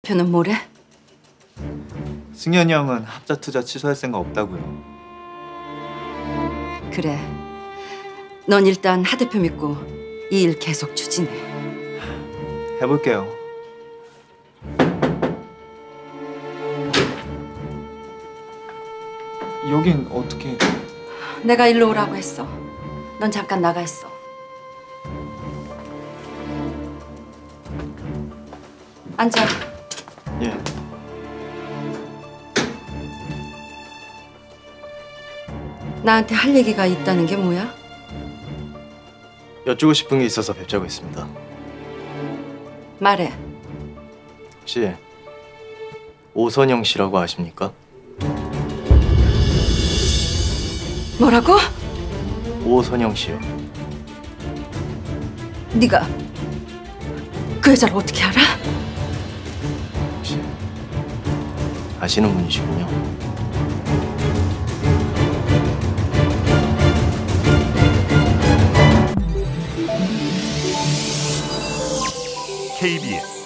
대표는 뭐래? 승현이 형은 합자 투자 취소할 생각 없다고요. 그래. 넌 일단 하 대표 믿고 이 일 계속 추진해. 해볼게요. 여긴 어떻게... 내가 일로 오라고 했어. 넌 잠깐 나가 있어. 앉아. 예. 나한테 할 얘기가 있다는 게 뭐야? 여쭈고 싶은 게 있어서 뵙자고 했습니다. 말해. 혹시 오선영 씨라고 아십니까? 뭐라고? 오선영 씨요. 네가 그 여자를 어떻게 알아? 혹시 아시는 분이시군요. KBS